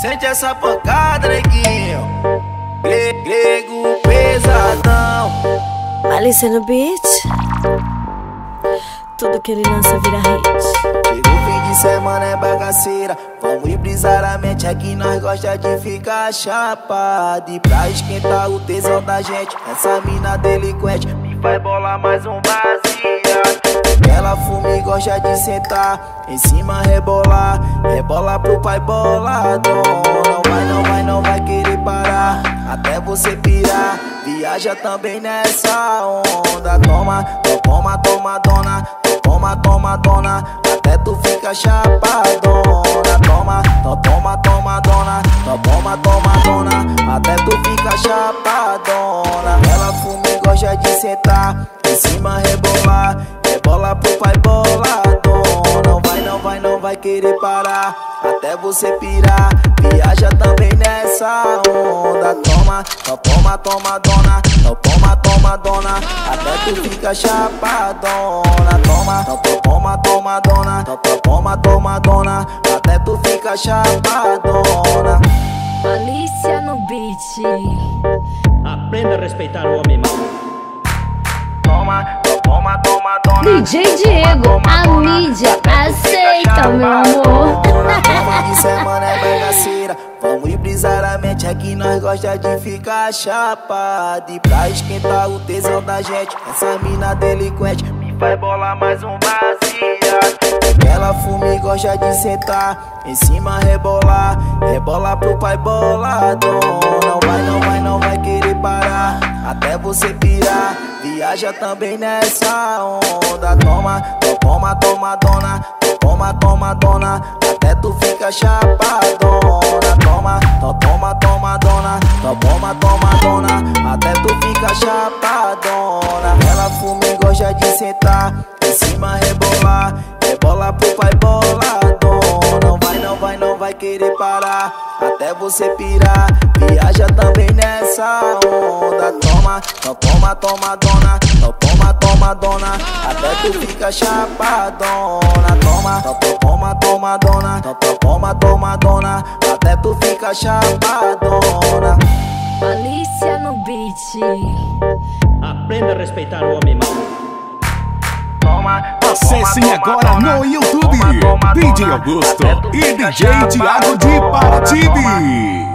Sente essa pancada, neguinho. Grego pesadão. Alice no beat. Tudo que ele lança vira hit. Chega o fim de semana, é bagaceira. Vamos ir brisar a mente, aqui nós gosta de ficar chapado. E pra esquentar o tesão da gente, essa mina delinquente me faz bolar mais um baseado. Ela fuma e gosta de sentar, em cima rebolar, rebola pro pai boladão. Não vai querer parar, até você pirar. Viaja também nessa onda. Toma, dona. Toma, dona, até tu fica chapadona. Toma, dona. Toma, dona, até tu fica chapadona. Ela fuma e gosta de sentar, em cima rebolar, rebola pro pai boladão. Não vai querer parar, até você pirar. Viaja também nessa onda. Toma, dona, até tu fica chapadona. Toma, dona, até tu fica chapadona. Alicia no beat. Aprenda a respeitar o homem mau. Toma, dona. DJ Diego, a mídia aceita, meu amor. Fim de semana é bagaceira. Vamos ir brisar a mente, aqui nós gosta de ficar chapado. E pra esquentar o tesão da gente, essa mina delinquente me faz bolar mais um baseado. Ela fuma e gosta de sentar, em cima rebolar, rebola pro pai boladão. Não vai querer parar, até você pirar. Viaja também nessa onda. Toma, dona, até tu fica chapadona. Toma, dona, até tu fica chapadona. Ela fuma e gosta de sentar, em cima rebolar, rebola pro pai boladão. Não vai querer parar, até você pirar. Viaja também nessa onda. Toma, dona, até tu fica chapadona. Toma, dona, até tu fica chapadona. Alicia no beat. Aprenda a respeitar o homem mau. Acessem agora no YouTube DJ Augusto e DJ Thiago de Paratibe.